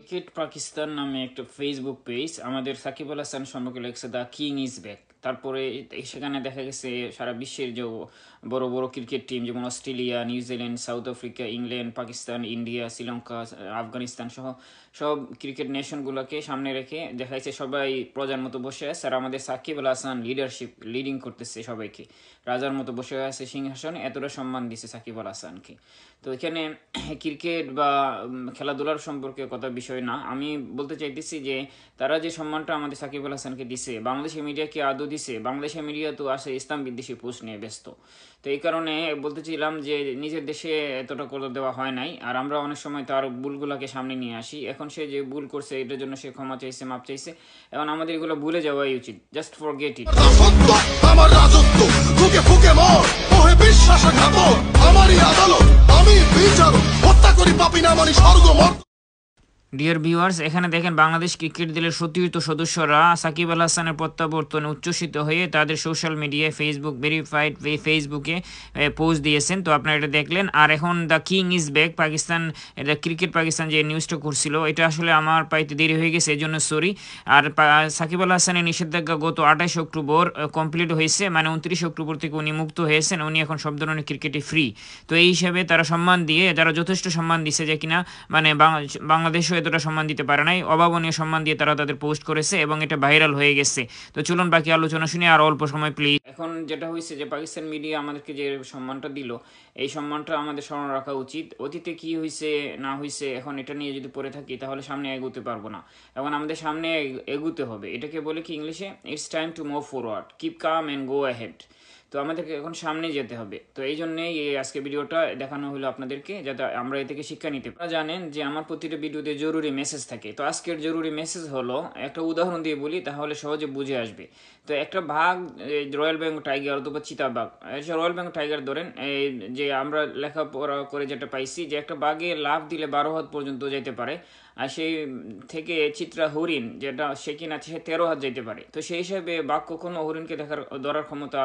Cricket Pakistan নামে একটা Facebook page আমাদের সাকিব আল হাসান সম্পর্কে লেখছে দ্য কিং ইজ ব্যাক। তারপরে সেখানে দেখা গেছে সারা বিশ্বের যে বড় বড় ক্রিকেট টিম যেমন Australia, New Zealand, South Africa, England, Pakistan, India, Sri Lanka, Afghanistan সহ সব ক্রিকেট নেশনগুলোকে সামনে রেখে দেখা যাচ্ছে সবাই প্রজার মতো বসে আছে, আর আমাদের সাকিব আল হাসান লিডিং করতেছে সবাইকে, রাজার মতো বসে আছে সিংহাসনে, এতটা সম্মান দিছে সাকিব আল হাসানকে। তো এখানে ক্রিকেট বা খেলাধুলার সম্পর্কে কথা বিষয় না, আমি বলতে চাইতেছি যে তারা যে সম্মানটা আমাদের সাকিব আল হাসানকে দিছে, বাংলাদেশের মিডিয়া কি আদৌ দিছে? বাংলাদেশের মিডিয়া তো আসে ইসলাম বিদ্বেষী পোস্ট নিয়ে ব্যস্ত। তো এই কারণে বলতেছিলাম যে নিজের দেশে এতটা করে দেওয়া হয় নাই, আর আমরা অনেক সময় তার ভুলগুলোকে সামনে নিয়ে আসি। এখন সে যে ভুল করছে এটার জন্য সে ক্ষমা চাইছে, মাপ চাইছে, এখন আমাদের এগুলো ভুলে যাওয়াই উচিত। Just forget it. আমার রাজত্ব ফুকে ফুকে মর ওহে বিশ্বাসঘাত আমারই আদালত আমি বিচারক হত্যা করি পাপি না মানি স্বর্গমর্ত। ডিয়ার ভিউয়ার্স, এখানে দেখেন বাংলাদেশ ক্রিকেট দলের সতীর্থ সদস্যরা সাকিব আল হাসানের প্রত্যাবর্তনে উচ্ছ্বসিত হয়ে তাদের সোশ্যাল মিডিয়ায় ফেসবুক ভেরিফাইড ফেসবুকে পোস্ট দিয়েছেন। তো আপনারা এটা দেখলেন। আর এখন the king is back Pakistan, এটা ক্রিকেট পাকিস্তান যে নিউজটা করছিল, এটা আসলে আমার পাইতে দেরি হয়ে গেছে, এই জন্য সরি। আর সাকিব আল হাসানের নিষেধাজ্ঞা গত 28 অক্টোবর কমপ্লিট হয়েছে, মানে 29 অক্টোবর থেকে উনি মুক্ত হয়েছেন, উনি এখন সব ধরনের ক্রিকেটে ফ্রি। তো এই হিসাবে তারা সম্মান দিয়ে, যারা যথেষ্ট সম্মান দিছে যে কিনা মানে বাংলাদেশও এতটা সম্মান দিতে পারে নাই, অভাবনীয় সম্মান দিয়ে তারা তাদের পোস্ট করেছে এবং এটা ভাইরাল হয়ে গেছে। তো চলুন বাকি আলোচনা শুনি আর অল্প সময় প্লিজ। এখন যেটা হয়েছে যে পাকিস্তান মিডিয়া আমাদেরকে যে সম্মানটা দিল, এই সম্মানটা আমাদের স্মরণ রাখা উচিত। অতীতে কি হয়েছে না হয়েছে এখন এটা নিয়ে যদি পড়ে থাকি তাহলে সামনে এগোতে পারবো না। এখন আমাদের সামনে এগোতে হবে। এটাকে বলে কি ইংলিশে, it's time to move forward, keep calm and go ahead. তো আমাদেরকে এখন সামনে যেতে হবে। তো এই জন্যেই এই আজকে ভিডিওটা দেখানো হলো আপনাদেরকে, যাতে আমরা এ থেকে শিক্ষা নিতে পারি। আপনারা জানেন যে আমার প্রতিটা ভিডিওতে জরুরি মেসেজ থাকে। তো আজকের জরুরি মেসেজ হলো, একটা উদাহরণ দিয়ে বলি তাহলে সহজে বুঝে আসবে। তো একটা বাঘ, রয়্যাল বেঙ্গল টাইগার অথবা চিতাবাঘ, রয়্যাল বেঙ্গল টাইগার ধরেন, এই যে আমরা লেখাপড়া করে যেটা পাইছি যে একটা বাঘে লাফ দিলে 12 হাত পর্যন্ত যেতে পারে, আর সেই থেকে চিত্রা হরিণ যেটা সে কিনা সে 13 হাত যেতে পারে। তো সেই হিসাবে বাঘ কখনো হরিণকে ধরার ক্ষমতা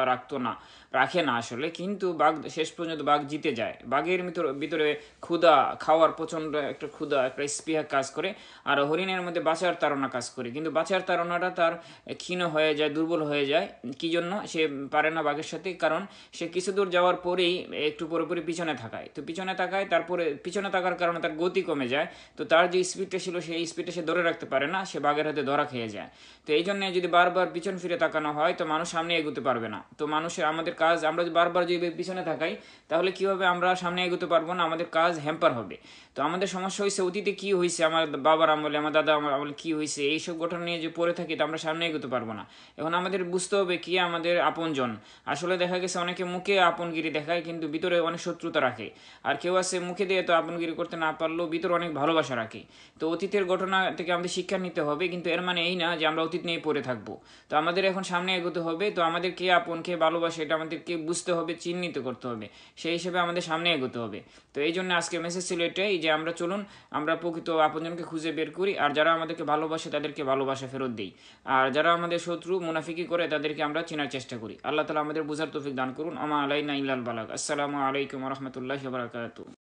রাখে না আসলে, কিন্তু বাঘ শেষ পর্যন্ত বাঘ জিতে যায়। বাঘের ভিতরে ক্ষুধা, খাওয়ার প্রচণ্ড একটা ক্ষুধা, একটা স্পৃহা কাজ করে, আর হরিণের মধ্যে বাঁচার তাড়না কাজ করে, কিন্তু বাঁচার তাড়নাটা তার ক্ষীণ হয়ে যায়, দুর্বল হয়ে যায়। কি জন্য সে পারে না বাঘের সাথে? কারণ সে কিছু দূর যাওয়ার পরেই একটু পুরোপুরি পিছনে থাকায়। তো পিছনে থাকায়, তারপরে পিছনে থাকার কারণে তার গতি কমে যায়। তো তার যে স্পিডটা ছিল সেই স্পিডটা সে ধরে রাখতে পারে না, সে বাঘের হাতে ধরা খেয়ে যায়। তো এই জন্য যদি বারবার পিছন ফিরে তাকানো হয় তো মানুষ সামনে এগোতে পারবে না। তো আমাদের কাজ, আমরা যদি বারবার যদি পিছনে থাকাই তাহলে কি হবে, আমরা সামনে এগোতে পারবো না, আমাদের কাজ হ্যাম্পার হবে। তো আমাদের সমস্যা হয়েছে অতীতে কি হয়েছে, আমার বাবার আমলে, আমার দাদা আমলে কি হয়েছে, এইসব ঘটনা নিয়ে যে পড়ে থাকি তো আমরা সামনে এগোতে পারবো না। এখন আমাদের বুঝতে হবে কি আমাদের আপনজন। আসলে দেখা গেছে অনেকে মুখে আপনগিরি দেখায় কিন্তু ভিতরে অনেক শত্রুতা রাখে, আর কেউ আছে মুখে দিয়ে তো আপনগিরি করতে না পারলেও ভিতরে অনেক ভালোবাসা রাখে। তো অতীতের ঘটনা থেকে আমাদের শিক্ষা নিতে হবে, কিন্তু এর মানে এই না যে আমরা অতীত নিয়ে পড়ে থাকবো। তো আমাদের এখন সামনে এগোতে হবে। তো আমাদের কে আপন কে ভালোবাসে এটা আমাদেরকে বুঝতে হবে, চিহ্নিত করতে হবে, সেই হিসেবে আমাদের সামনে এগোতে হবে। তো এই জন্য আজকে মেসেজ ছিল এটাই যে আমরা চলুন আমরা প্রকৃত আপনজনকে খুঁজে বের করি, আর যারা আমাদেরকে ভালোবাসে তাদেরকে ভালোবাসা ফেরত দিই, আর যারা আমাদের শত্রু মুনাফিকি করে তাদেরকে আমরা চেনার চেষ্টা করি। আল্লাহ তাআলা আমাদের বুঝার তৌফিক দান করুন। আমা আলাইনা ইল্লাল বালাগ। আসসালামু আলাইকুম ওয়া রাহমাতুল্লাহি ওয়া বারাকাতুহু।